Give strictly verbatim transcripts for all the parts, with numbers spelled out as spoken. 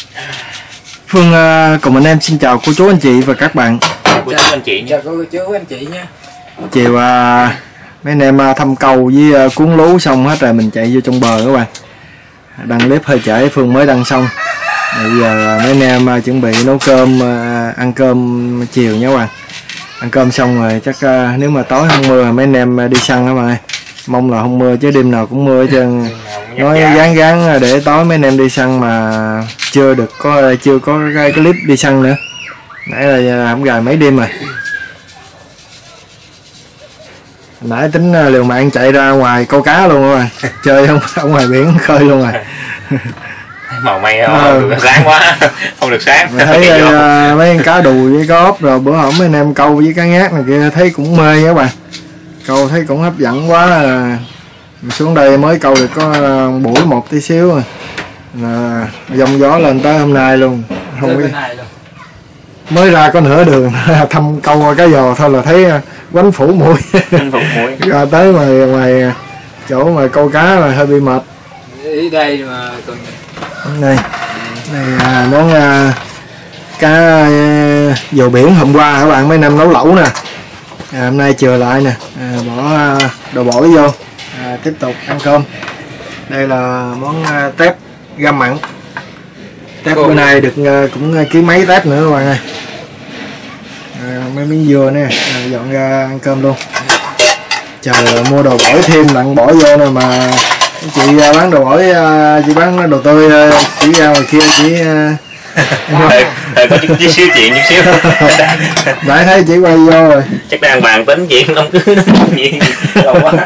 Phương uh, cùng anh em xin chào cô chú anh chị và các bạn. Cô chú anh chị nha. Chào cô chú anh chị nha. Chiều uh, mấy anh em uh, thăm câu với uh, cuốn lú xong hết rồi mình chạy vô trong bờ các bạn. Đăng clip hơi trễ, Phương mới đăng xong. Bây giờ uh, mấy anh em uh, chuẩn bị nấu cơm, uh, ăn cơm chiều nha các bạn. Ăn cơm xong rồi chắc uh, nếu mà tối không mưa mấy anh em uh, đi săn các bạn ơi. Mong là không mưa chứ đêm nào cũng mưa hết trơn. Nói gán gán để tối mấy anh em đi săn mà chưa được có chưa có cái clip đi săn nữa. Nãy là không gài mấy đêm rồi. Nãy tính liều mạng chạy ra ngoài câu cá luôn rồi. Chơi không ở ngoài biển khơi luôn rồi. Màu mây không à, được sáng quá, không được sáng. Thấy uh, mấy con cá đùi với cá ốp rồi bữa hổm mấy anh em câu với cá ngát này kia thấy cũng mê các bạn. Câu thấy cũng hấp dẫn quá. Mình xuống đây mới câu được có buổi một tí xíu rồi. Là dòng gió lên tới hôm nay luôn. Không biết. Mới ra có nửa đường thăm câu cá giò thôi là thấy quánh phủ mũi. Ra tới ngoài ngoài chỗ mà câu cá là hơi bị mệt. Ở đây mà còn đây đây à, món à, cá à, dầu biển hôm qua các bạn mấy năm nấu lẩu nè. À, hôm nay chừa lại nè, à, bỏ à, đồ bổi vô, à, tiếp tục ăn cơm. Đây là món à, tép găm mặn. Tép bữa nay được à, cũng ký mấy tép nữa các bạn ơi. À, mấy miếng dừa nè, à, dọn ra ăn cơm luôn. Chờ mua đồ bổi thêm đặng bỏ vô nè mà chị bán đồ bổi, chị bán đồ tươi chỉ ra ngoài kia chỉ Thời có chút xíu chuyện chút xíu. Đã thấy chỉ quay vô rồi. Chắc đang bàn tính chuyện đám cưới nó chuyện đâu quá.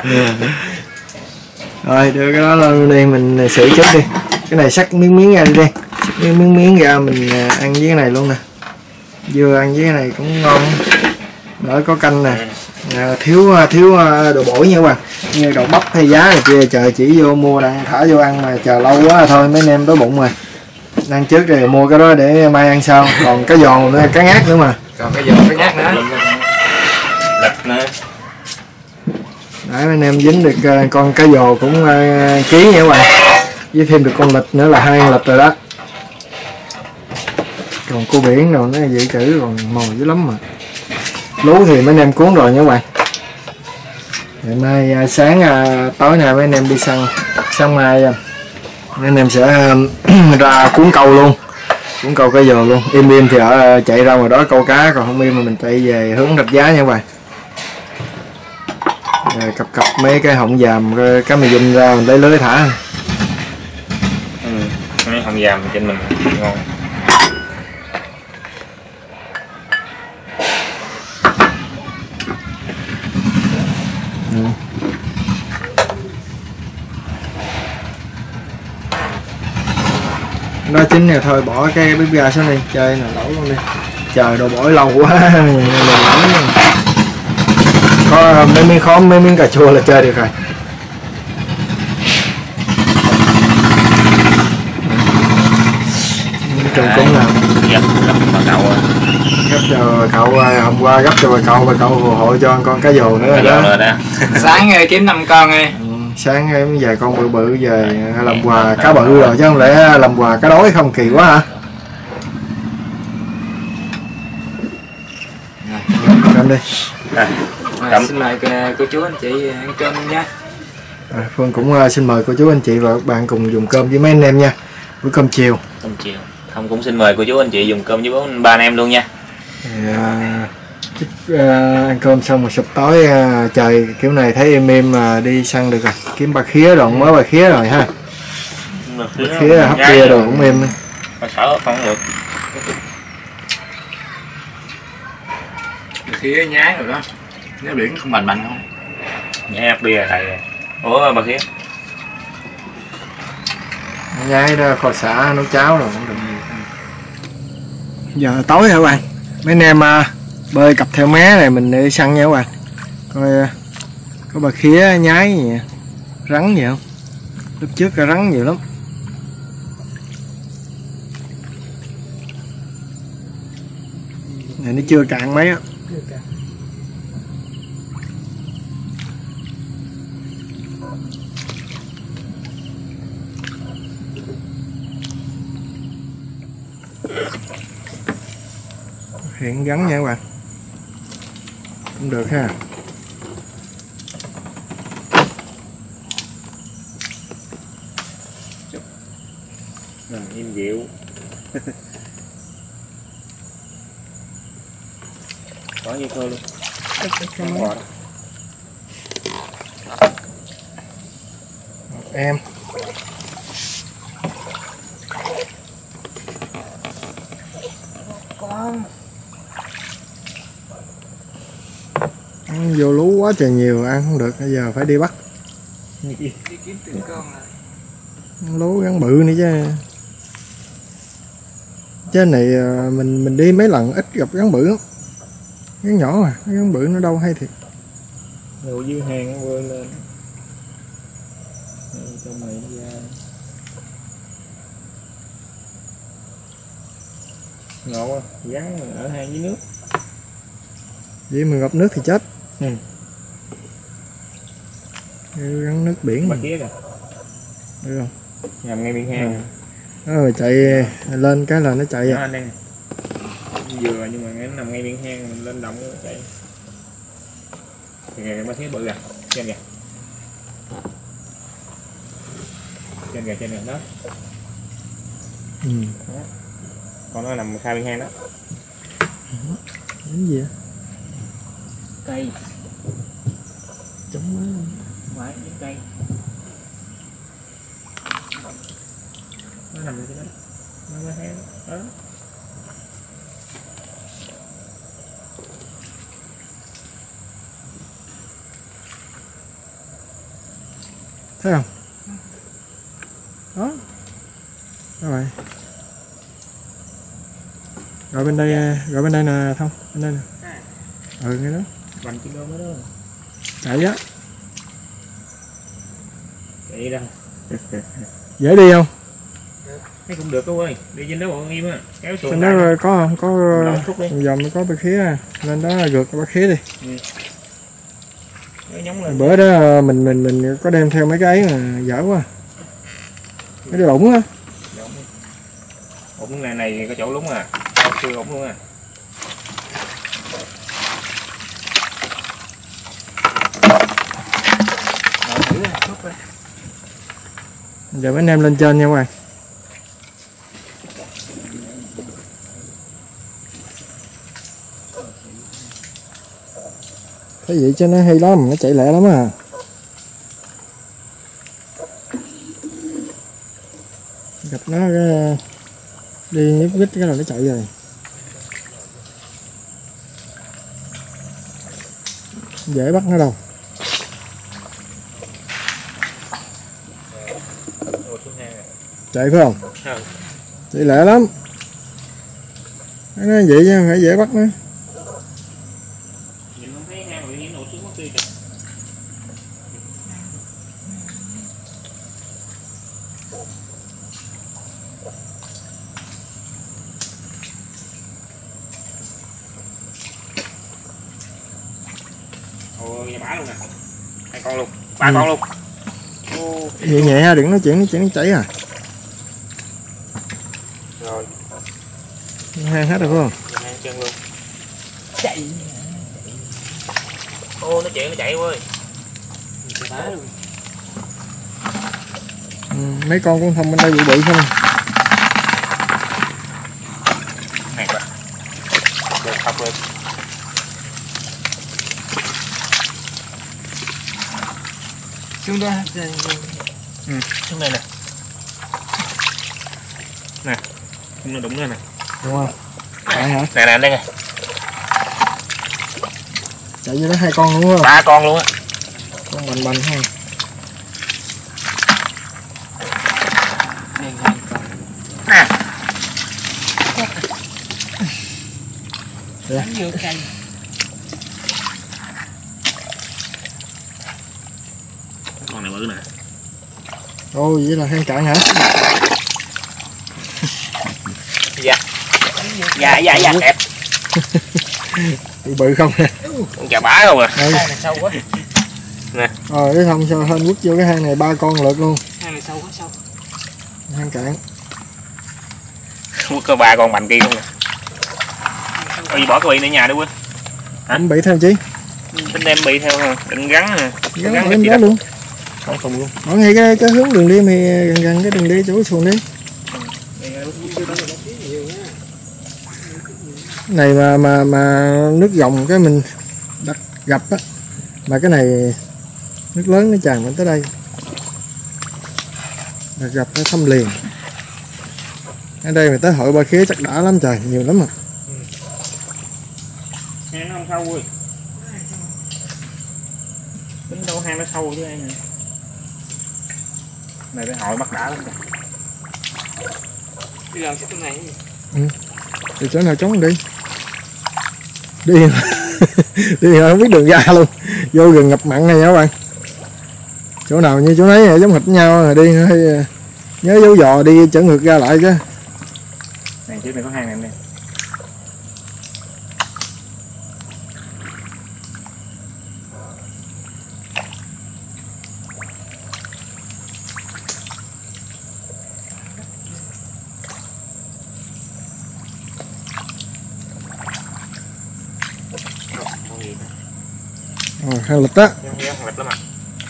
Rồi đưa cái đó lên đi mình xử trước đi. Cái này sắc miếng miếng ra đi đi. Miếng miếng miếng ra mình ăn với cái này luôn nè. Vừa ăn với cái này cũng ngon. Đỡ có canh nè. À, thiếu thiếu đồ bổi nha các bạn, như đậu bắp hay giá này kia chờ chỉ vô mua đang thả vô ăn mà chờ lâu quá thôi mấy anh em đói bụng rồi. Ăn trước rồi mua cái đó để mai ăn sau. Còn cái giò nữa, cá ngát nữa mà. Còn cái giò cá ngát nữa. Lật nữa. Đấy mấy anh em dính được con cá giò cũng uh, ký nha các bạn. Với thêm được con lịch nữa là hai con lịch rồi đó. Còn cua biển rồi nó dự trữ còn mồi dữ lắm mà. Lú thì mấy anh em cuốn rồi nha các bạn. Ngày mai sáng tối nay mấy anh em đi săn, sáng mai mấy anh em sẽ ra cuốn câu luôn, cuốn câu cá giò luôn. Im im thì ở chạy ra ngoài đó câu cá, còn không im mà mình chạy về hướng Rạch Giá nha các bạn. Rồi cặp cặp mấy cái họng dàm cá mì dung ra mình lấy lưới thả. Ừ, mấy họng dàm trên mình ngon. Ừ. Đó chính là thôi bỏ cái bếp ga xuống đi chơi là lẩu luôn đi, trời đồ bổi lâu quá. Có mấy miếng khóm mấy miếng cà chua là chơi được rồi. Trùng cũng nào gấp gấp bà cậu gấp cho cậu hôm qua gấp cho bà cậu bà cậu phù hộ cho con cá giò nữa rồi đó. đó. Sáng kiếm năm con đi. Ừ, sáng em vài con bự bự về làm quà cá bự rồi chứ không lẽ làm quà cá đói không kỳ quá hả? Cầm đi. À, à, xin mời cô chú anh chị ăn cơm nha. À, Phương cũng uh, xin mời cô chú anh chị và các bạn cùng dùng cơm với mấy anh em nha. Bữa cơm chiều. Cơm chiều. Thông cũng xin mời cô chú anh chị dùng cơm với bốn ba anh em luôn nha. Thì, uh, chích, uh, ăn cơm xong rồi sụp tối uh, trời kiểu này thấy em em uh, đi săn được rồi, kiếm bà khía rồi mới bà khía rồi ha. Bà khía hấp kia rồi cũng em. Bà sợ không được. Bà khía nhái rồi đó. Nếu biển không bành bành không? Nhái hấp bia thầy. Ủa bà khía. Nhái đó kho xả nấu cháo rồi cũng được. Giờ tối hả các bạn, mấy anh em uh, bơi cặp theo mé này mình đi săn nha các bạn. Coi uh, có bà khía nhái gì rắn gì không, lúc trước cái rắn nhiều lắm. Này nó chưa cạn mấy á. Hiện gắn nha các bạn. Cũng được ha. Nằm im dịu. Có như thôi luôn. Không bò đâu. Em Con ăn vô lú quá trời nhiều, ăn không được, bây giờ phải đi bắt đi kiếm từng con lại. lú gắn bự nữa chứ. Trên này mình mình đi mấy lần ít gặp gắn bự lắm, gắn nhỏ mà gắn bự nó đâu hay thiệt. Đồ dưới hàng nó vươn lên. Trong mày nó ra. Ngộ quá, gắn ở hang dưới nước. Vậy mà gặp nước thì chết. Ừ. Gắn nước biển Ba mà. kia kìa. Được không? Nằm ngay miệng hang. Nó rồi chạy lên cái là nó chạy Đó à. anh đây. Vừa nhưng mà nó nằm ngay miệng hang, mình lên động nó chạy. Thì ngày ba thiết bự à, trên kìa. Trên kìa, trên kìa đó. Ừ. Đó. Còn nó nằm khai bên hang đó. Cái gì vậy? Cây Chống má. ngoài những cây. Nó nằm trên đó. Nó mới thấy đó. Đó. Thấy không? Đó. Rồi. Rồi bên đây, rồi bên đây nè Thông, bên đây nè. Ừ ngay đó. Bành trên đó mới đó. Chạy á. Chạy đâu. Dễ đi không? Thấy cũng được cô ơi, đi trên đó bộ im á, kéo xuồng. Trên đó rồi có không? Có đi. vòng vòng có ba khía à. Lên đó gượt ba khía đi. Ừ. Nó nhóng lên. Bữa đó mình mình mình có đem theo mấy cái ấy mà dở quá. Mấy cái đụng á. Ủng này này có chỗ lúng à, cao chưa ủng luôn à. Giờ mấy anh em lên trên nha các bạn. Thấy vậy cho nó hay lắm, nó chạy lẹ lắm à. Gặp nó cái đi nhúc nhích cái là nó chạy rồi. Dễ bắt nó đâu. Chạy phải không? Ừ. Chạy lẹ lắm. Nó nói vậy chứ phải dễ bắt nó. Ôi, bả luôn nè. Hai con luôn, ba Ừ. con luôn. Nhẹ nhẹ ha, đừng nói chuyện, nói chuyện nó chảy à. Rồi, Hang hết rồi phải không? hai chân luôn. Chạy. Ô, nó chạy, nó chạy ơi. Bá luôn. Ừ, mấy con con Thông bên đây bự bự không? Này quá. Được học lên. Xuống đó. Ừ, xuống đây nè. Nè, không nó đụng nữa nè. Đúng không? Chạy hả? Nè nè, đây nè. Chạy vô đó hai con đúng không? Ba con luôn á. Con bành bành ha. Đây hai con. Nè. Đánh vô cây. Con này bự nè. Ồ, vậy là hang cạn hả? Dạ. Dạ dạ dạ đẹp. Bự bự không nè. Con chà bá không à. Ừ. Hang này sâu quá. Nè. Rồi cái Thông sao hên quất vô cái hang này ba con lượt luôn. Hang này sâu quá sâu. Hang cạn. có ba con mạnh kia luôn nè. Ôi, bỏ cái bị này nhà đi Quân. Hả? Bị theo chi? Tính đem bị theo hả? Đừng gắn nè. Gắn, gắn em gắn luôn. Không thùng luôn. Ở ngay cái cái hướng đường đi thì gần gần cái đường đi chỗ xuồng đi. Này mà mà mà nước dòng cái mình đặt gặp á, mà cái này nước lớn nó tràn đến tới đây, đặt gặp nó thăm liền. Ở đây mà tới hội Ba Khía chắc đã lắm trời, nhiều lắm mà. Hang nó không sâu rồi. Tính đâu hang nó sâu chứ em nè. Này cái hội bắt đã lắm kìa. Đi làm cái này. Ừ. Thì chỗ nào trống đi. Đi đi không biết đường ra luôn. Vô rừng ngập mặn này nha các bạn. Chỗ nào như chỗ nấy giống hệt nhau rồi đi hơi nhớ dấu dò đi trở ngược ra lại chứ. Này trước này có hang này em nè. Rồi, hang lịch đó. Hang lịch lắm à.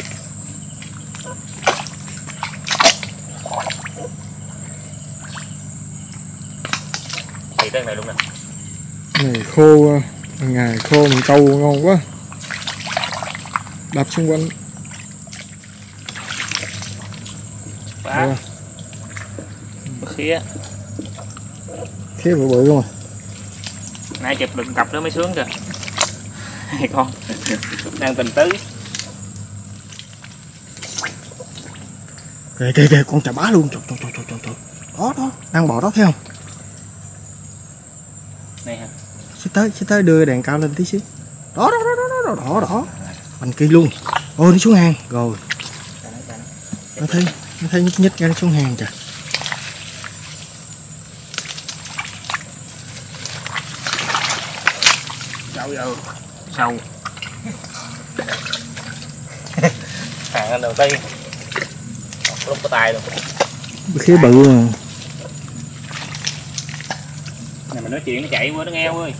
Thì tới này luôn nè. Này khô, ngày khô mình câu ngon quá. Đập xung quanh. Quá. Khía. Khía bự bự luôn à. Nãy chụp đừng cặp đó mới sướng kìa. Hai con đang tình tứ. Kìa kìa kìa con chà bá luôn, trời trời trời trời trời. Đó đó, đang bò đó thấy không? Này hả? Xích tới, xích tới đưa đèn cao lên tí xíu. Đó đó đó đó đó đó đó. Bành kia luôn. Ôi nó xuống hang rồi. Nó thấy nó thấy nhích nhích ra nó xuống hang kìa. Sâu vô. Sâu. Hàng đầu tiên. Lúc có tay luôn. Khía bự mà. Này mình nói chuyện nó chạy qua nó ngheo ơi.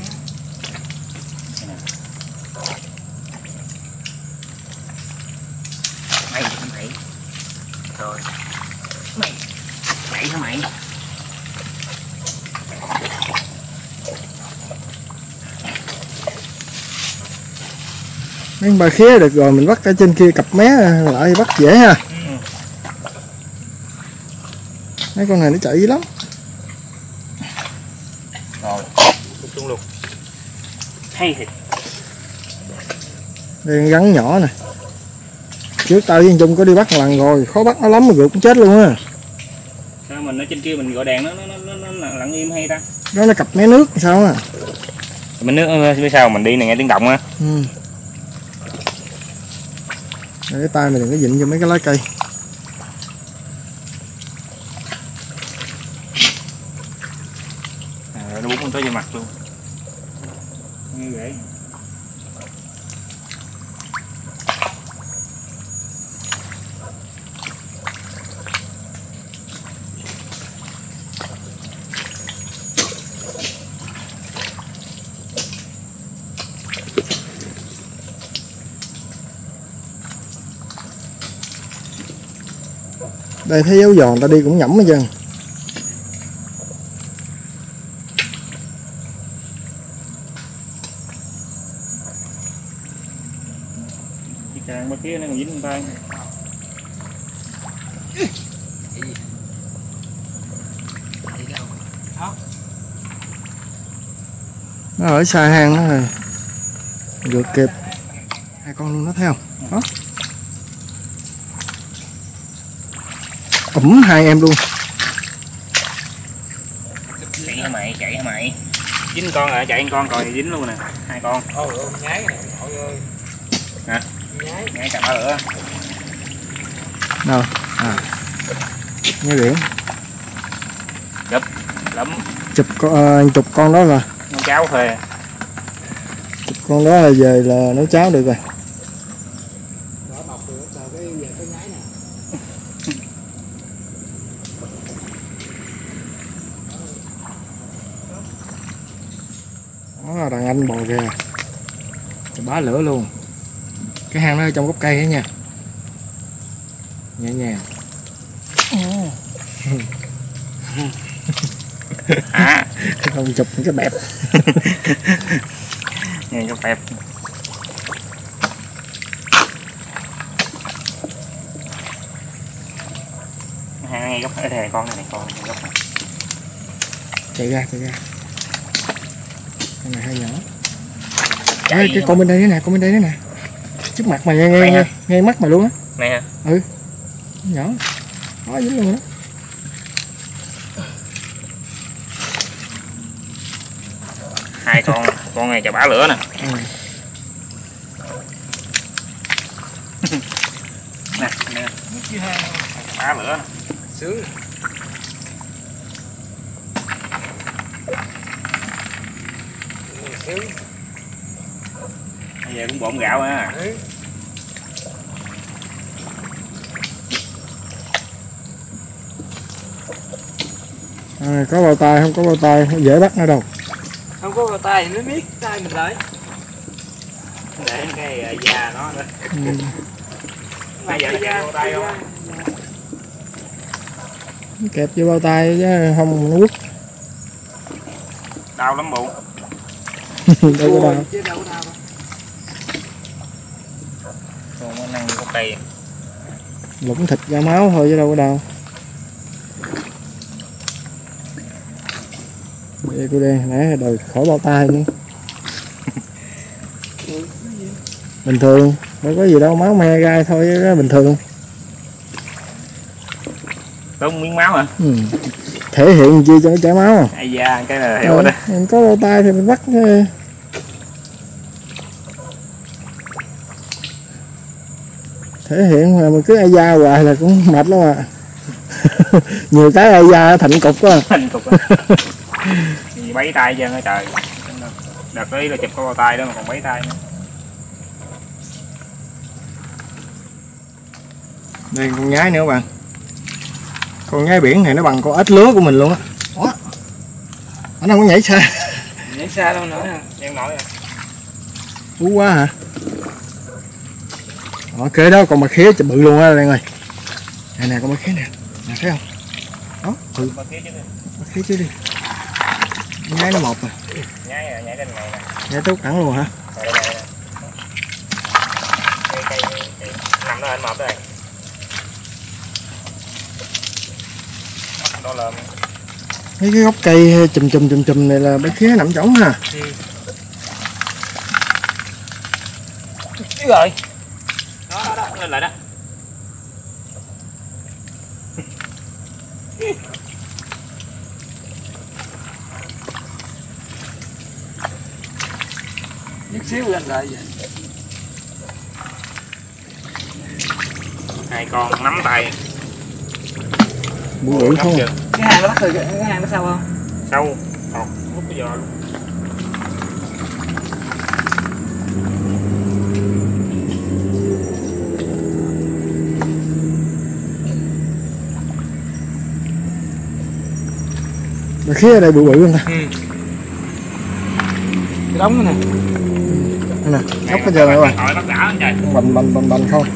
Mày mày. Rồi. Mày. Mày hả mày? Mấy bà khía được rồi mình bắt ở trên kia cặp mé lại bắt dễ ha. Ừ. Mấy con này nó chạy dữ lắm. Rồi, xuống luôn. Hay thiệt. Đây gắn nhỏ nè. Trước tao với anh Trung có đi bắt một lần rồi, khó bắt nó lắm mà gượt cũng chết luôn á. Sao mình ở trên kia mình gọi đèn nó nó nó nó, nó lặng im hay ta? Nó là cặp mé nước sao à? Mình nước biết sao mình đi này nghe tiếng động á. Ừ. Để cái tay mình đừng có dịnh vô mấy cái lá cây. À, nó búng con tới vô mặt luôn. Như vậy. Đây thấy dấu giòn ta đi cũng nhẩm hết trơn. Cái càng bên kia nó còn dính con tay. Nó ở xa hang nó rồi. Được kịp. Hai con luôn nó thấy không? Đó. Ủm hai em luôn. Chạy hả mày, chạy hả mày. Dính con rồi, chạy con rồi thì dính luôn nè. Hai con. Ôi ôi nhái này nội ơi. Hả? Nhái. Nhái chặt bá lửa. Đâu? À. Nghe biển. Chụp lắm. Chụp con uh, chụp con đó là Con cháu thuê. chụp con đó là về là nấu cháo được rồi. Đó, đàn anh bò kìa. Bá lửa luôn. Cái hang nó ở trong gốc cây ấy nha. Nhẹ nhàng. À. Không chụp những cái bẹp. Nghe cái bẹp. Hang ngay gốc ở đây con này, này con này, gốc này. Chạy ra, chạy ra. Con này hơi nhỏ. Ê, cái con bên đây nữa nè, con bên đây nữa nè. Trước mặt mày, ngay ngay, ngay mắt mày luôn á. Này hả? Ừ. Nhỏ. Đó dính luôn đó. Hai con, con này chà bá lửa nè. Ừ. Nè, nè. Bá lửa nè. Sướng. Sướng. Bây giờ cũng bộn gạo ha. Ừ. À, có bao tay không có bao tay không dễ bắt nữa đâu. Không có vào tay nó biết tay mình lại. Để cái da nó nữa. Ừ. Bây giờ nó kẹp vô tay không? Kẹp vô bao tay chứ không nó quất. Đau lắm bụng. Đâu có đau. Chứ đâu có đau đâu. Còn nó năng có cây. Lũng thịt ra máu thôi chứ đâu có đau. Vậy cô đen nãy đời khỏi bao tay nữa. Bình thường, đâu có gì đâu, máu me gai thôi chứ đó bình thường. Đúng miếng máu hả? Ừ. Thể hiện chi cho nó chảy máu à? Ai da cái là hiểu Ừ, đó. mình có bao tay thì mình bắt thể hiện mà mình cứ ai da hoài là cũng mệt lắm à. Nhiều cái ai da thành cục quá. Thành cục gì bấy tay chứ hả trời. Đợt đấy là chụp có bao tay đó mà còn bấy tay nữa. Đây con nhái nữa các bạn. Con nhái biển này nó bằng con ếch lứa của mình luôn á. Ủa? Nó không có nhảy xa. Nhảy xa đâu nữa hả? Em nói à. Cú quá hả? Đó, kế đó còn mà khía bự luôn á Đen ơi. Nè nè con mà khía nè. Nè thấy không? Đó, ừ. Mà kia chứ đi. Mà khía chứ đi. Nhái nó một rồi. Nhái à, nhái cái này nè. Nhái tốt cẳng luôn hả? Rồi đây nè. Cây cây cây nằm đó anh mập đây. Đó là Mấy cái gốc cây chùm chùm chùm chùm này là mấy khía nằm trống ha. ừ. Chứ rồi. Đó đó đó, lên lại đó. Chút xíu lên lại vậy. Hai con nắm tay. Bự bự không? Chưa? Cái hang nó bắt rồi, cái hang nó sâu không? Sâu. Còn lúc bây giờ luôn. Mà khía ở đây bự bự không ta? Ừ. Cái đống này nè. Nè, gốc cái giờ này các bạn. Hỏi bắt đã trời. Bành bành bành bành không?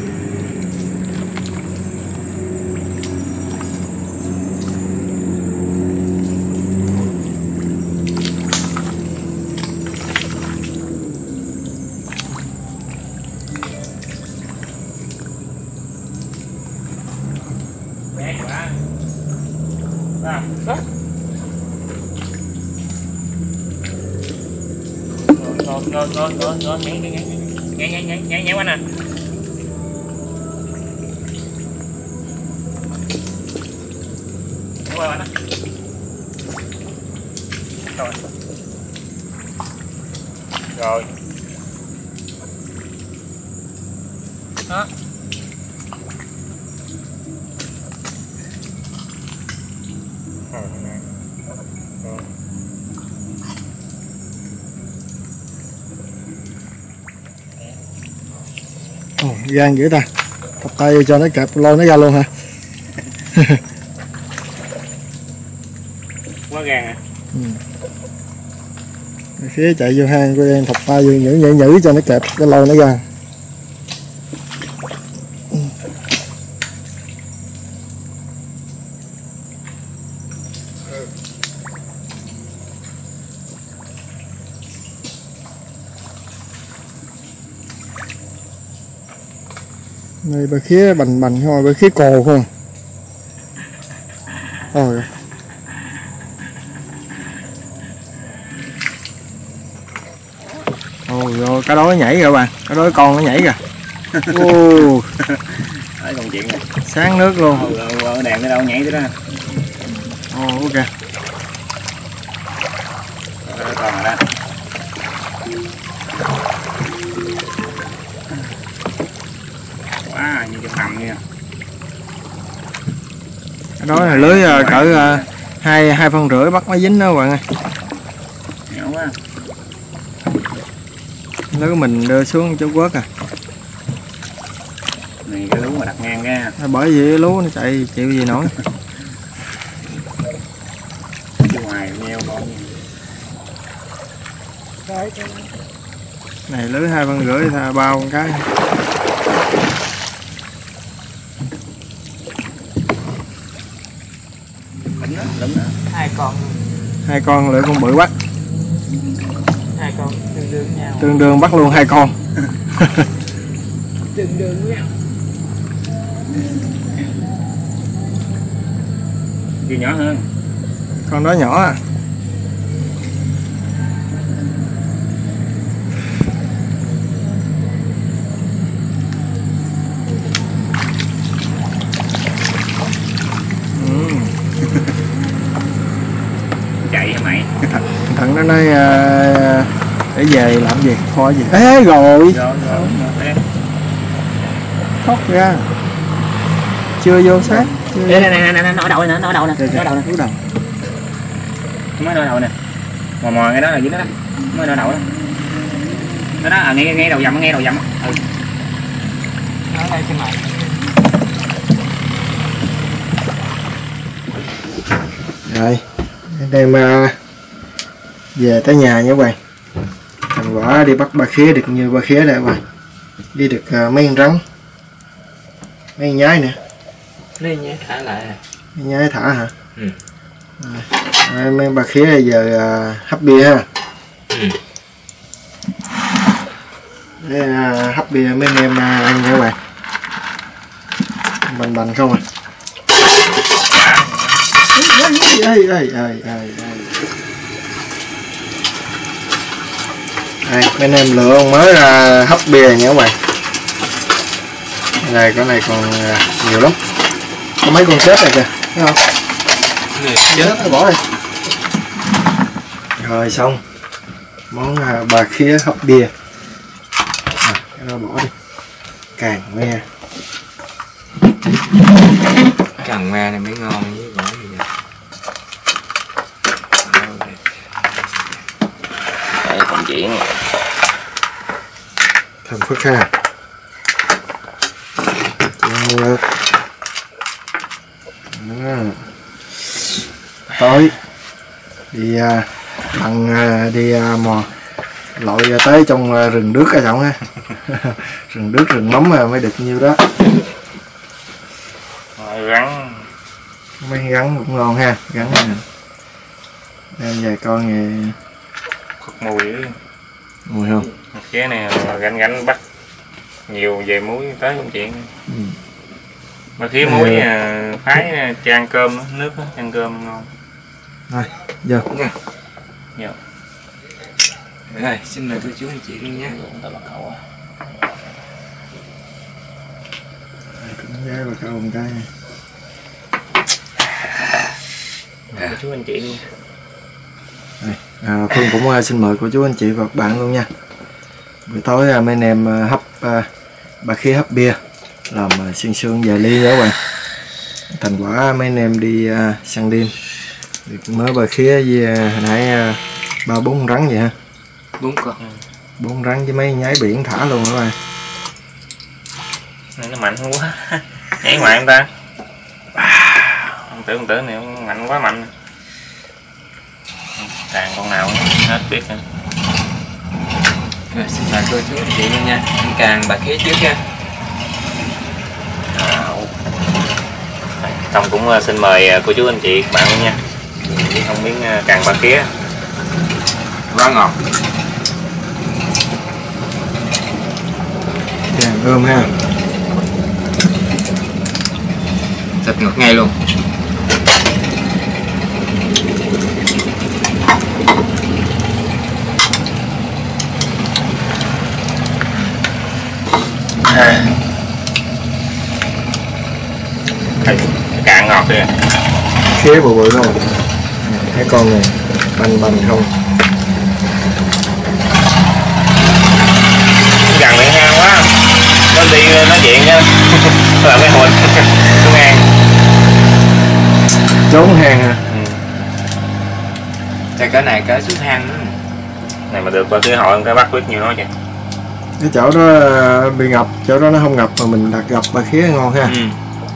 Bé quá. À, Đó. rồi rồi rồi rồi rồi nhảy nhảy nhảy nhảy nhảy nhảy nhảy quanh nè. Nhảy qua bạn đó. Rồi. Rồi. Đó. Ồ, gan dữ ta. Thọc tay cho nó kẹp lôi nó ra luôn hả? Quá gan hả? Ừ. Khía chạy vô hang của em thọc tay vô nhử nhử nhử cho nó kẹp cái lôi nó ra. Này bà khía bành bành thôi, bà khía cồ không. Rồi. Ôi rồi, cá đối nhảy kìa bạn, cá đối con nó nhảy kìa. Ô, Đấy còn chuyện này. sáng nước luôn. Ừ, ừ, đèn ở đâu nhảy tới đó. Ồ, ok. Đó, còn rồi đó. Quá như cái nằm nha. Cái đó là lưới uh, cỡ uh, hai hai phân rưỡi bắt mới dính đó các bạn ơi. Nhỏ quá. Lưới mình đưa xuống chỗ quớt à. Này cái lú mà đặt ngang ra. Bởi vì lú nó chạy chịu gì nổi. Chứ ngoài nheo con. Này lưới hai phân rưỡi tha bao một cái. Lắm đó, lắm đó. Hai con. Hai con lưỡi con bự bắt. Hai con tương đương nhau. Tương đương bắt luôn hai con. Tương đương nhau. Gì nhỏ hơn. Con đó nhỏ à. Chạy hả mày? Thằng nó nói uh, để về làm gì thôi gì. Ê rồi. Rồi rồi em. Thoát ra. Chưa vô sát. Chưa Đây nè nè nè nó ở đầu nè, nó ở đầu nè, nó ở đầu nè. Ở đầu. Mới ở đầu nè. Mò mò cái đó là dính đó đó. Mới ở đầu đó. Đó đó, à, nghe nghe đầu dầm, nghe đầu dầm. Ừ. Nó ở đây trên này. Rồi, đem uh, về tới nhà nha các bạn. Thành quả đi bắt ba khía được như ba khía đây các bạn. Đi được uh, mấy con rắn, mấy con nhái nữa. Đi nhé, thả lại. Mấy nhái thả hả? Ừ. À, mấy ba khía giờ uh, hấp bia ha. Ừ. Để uh, hấp bia mấy anh em uh, ăn nha các bạn. Bành bành không à. Ê, ê, ê, ê, ê. Đây, mấy anh em lựa con mới ra hấp bia nha các bạn. Đây, cái này còn nhiều lắm. Có mấy con chết này kìa, thấy không? Chết nó bỏ đi. Rồi xong. Món bà khía hấp bia. À, cái đó bỏ đi. Càng me. Càng me này mới ngon với bỏ gì vậy? Đây còn chuyện. Thầm phức ha. Lượt. Tối đi à, bằng à, đi à, mò lội tới trong à, rừng đước ở trọng ha. Rừng đước rừng mắm à, mới được nhiêu đó. Rắn Mấy rắn cũng ngon ha, rắn này đem vài con này khúc mùi ấy. mùi không? Cái này gánh gánh bắt nhiều về muối tới công chuyện. Ừ. Mà khi muối à, phái cho ăn cơm nước đó, ăn cơm ngon. Rồi, giờ Dạ. Rồi, xin mời cô chú anh chị luôn nhé. cũng gái và cậu một cái này. Cô chú anh chị luôn. À, Phương cũng uh, xin mời cô chú anh chị và các bạn luôn nha. Buổi tối uh, mấy anh em uh, hấp uh, ba khía hấp bia làm uh, xương xương vài ly đó các bạn. Thành quả mấy anh em đi uh, săn đêm được mới ba khía với uh, hồi nãy uh, ba bốn rắn vậy ha. Bốn con. Bốn rắn với mấy nhái biển thả luôn các bạn. Này nó mạnh quá. Nhảy ngoài không ta? Không tưởng không tưởng này mạnh quá mạnh. Càng con nào hết biết nữa. Rồi, xin mời cô chú anh chị luôn nha. Anh càng bà khía trước nha. Xong cũng uh, xin mời uh, cô chú anh chị các bạn luôn nha. Với không miếng uh, càng ba khía. Quá ngọt. Càng thơm ha. Thịt ngọt ngay luôn. À. Càng ngọt kìa. Khía bự bự không? Cái con này bành bành không? Gần lại hang quá. Nó đi nói chuyện nha. Làm cái hồn. Xuống hang. Trốn hang hả? Ừ. Cái cái này cái xuống hang nữa. Này mà được qua cái hội cái bắt quyết nhiều nói vậy. Cái chỗ đó bị ngập, chỗ đó nó không ngập mà mình đặt gặp ba khía ngon ha. Ừ.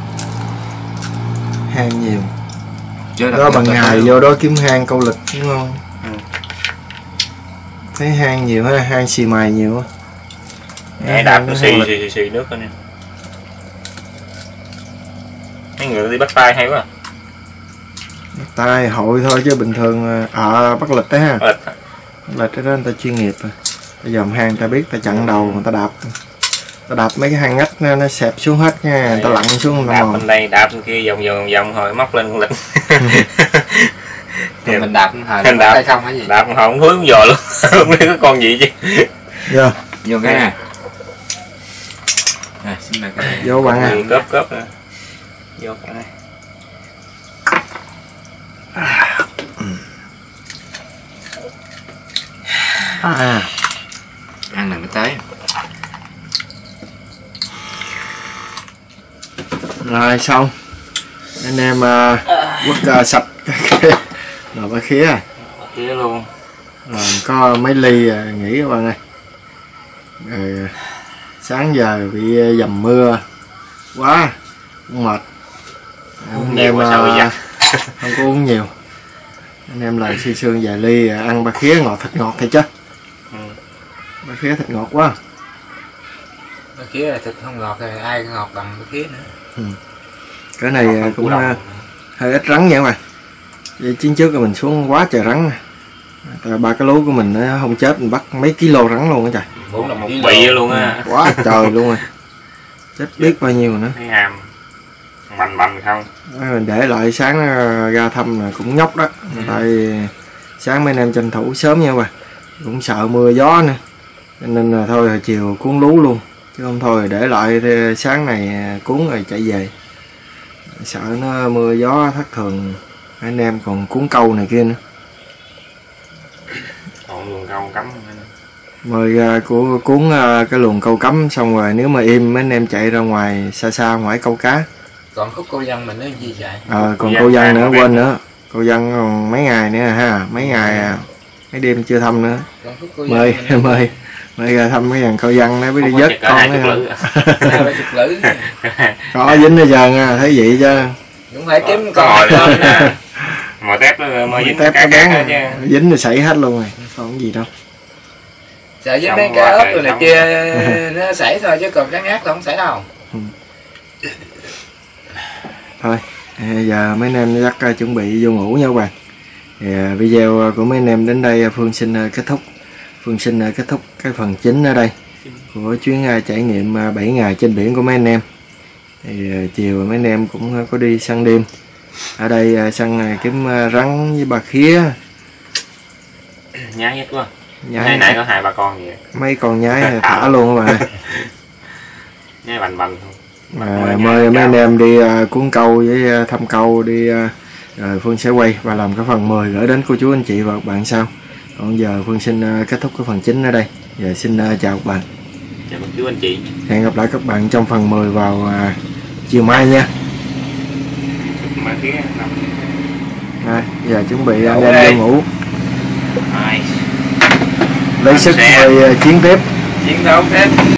Hang nhiều. Chứ Đó bằng ngày vô đó kiếm hang câu lịch đúng không? Ừ. Thấy hang nhiều ha, hang xì mài nhiều á. Để đạp nó xì xì xì xì nước lên nè. Mấy người đi bắt tay hay quá. Tai hội thôi chứ bình thường à bắt lịch đấy ha. Lịch. Lịch đó người ta chuyên nghiệp rồi. Bây giờ hang ta biết ta chặn đầu người ta đạp. Ta đạp mấy cái hang ngách nó, nó xẹp xuống hết nha, người ta lặn xuống đạp mòn. bên đây đạp bên kia vòng vòng vòng hồi móc lên con lịch. Còn mình đạp hồi Mình đạp tay không hả gì? Đạp hồi không hướng giờ luôn. Không biết có con gì chứ. Vô. Vô cái nè. Rồi, xin mời các bạn. Vô bạn à. Cớp cớp nữa. Vô bạn ơi. À. Ăn này mới tới. Rồi xong. Anh em uh, quất uh, sạch rồi ba khía à. Kia luôn. Rồi có mấy ly uh, nghỉ các bạn ơi. Rồi uh, sáng giờ bị dầm mưa quá cũng mệt. Anh em uh, không có uống nhiều. Anh em lại xương xương vài ly uh, ăn ba khía ngọt thịt ngọt thì chứ. Ừ. Ba khía thịt ngọt quá. Cái khía thịt không ngọt thì ai ngọt bằng cái khía nữa. Ừ. Cái này uh, cũng uh, hơi ít rắn nha các bạn. Vậy chiến trước là mình xuống quá trời rắn nè. Tại ba cái lú của mình nó không chết, mình bắt mấy kilo rắn luôn á trời. Bốn là một bị luôn á. Quá trời luôn rồi. Chết biết bao nhiêu nữa. Thấy hàm bành bành không. Mình để lại sáng ra thăm là cũng nhóc đó. Ừ. Tại sáng mấy anh em tranh thủ sớm nha bà. Cũng sợ mưa gió nữa. Cho nên là thôi chiều cuốn lú luôn. Chứ không thôi để lại thì sáng này cuốn rồi chạy về. Sợ nó mưa gió thất thường. Anh em còn cuốn câu này kia nữa. Còn luồng câu cấm. Mời uh, của cuốn uh, cái luồng câu cấm xong rồi nếu mà im mấy anh em chạy ra ngoài xa xa ngoài câu cá. Còn khúc cô dân mình nó gì vậy? Ờ còn cô dân nữa quên nữa. Cô dân còn mấy ngày nữa ha, mấy ngày à, mấy đêm chưa thăm nữa. Mời mời mời ra thăm mấy thằng câu dân nó biết đi vớt con nữa. Có dính bây giờ nha, thấy vậy chứ. Cũng phải kiếm con lên nè. Mà tép nó mới dính tép cá bán dính thì xảy hết luôn rồi, còn gì đâu. Sợ dính mấy cái ớt rồi này kia nó xảy thôi chứ còn cá ngát là không xảy đâu. Ừ. Thôi giờ mấy anh em chắc chuẩn bị vô ngủ nha các bạn. Thì video của mấy anh em đến đây Phương xin kết thúc. Phương xin kết thúc cái phần chính ở đây của chuyến trải nghiệm bảy ngày trên biển của mấy anh em. Thì chiều mấy anh em cũng có đi săn đêm ở đây, săn kiếm rắn với bà khía. Nhái nhất quá. Nhái nãy có hai ba con vậy. Mấy con nhái thả luôn các bạn. Nhái bành bành không. À, mời mấy anh em đi uh, cuốn câu với uh, thăm câu đi, uh, rồi Phương sẽ quay và làm cái phần mười gửi đến cô chú anh chị và các bạn sau. Còn giờ Phương xin uh, kết thúc cái phần chính ở đây. Giờ xin uh, chào các bạn. Chào cô chú anh chị. Hẹn gặp lại các bạn trong phần mười vào uh, chiều mai nha. Mai phía À, giờ chuẩn bị anh em vô ngủ. Nice. Lấy sức rồi uh, chiến tiếp. Chiến đấu tiếp.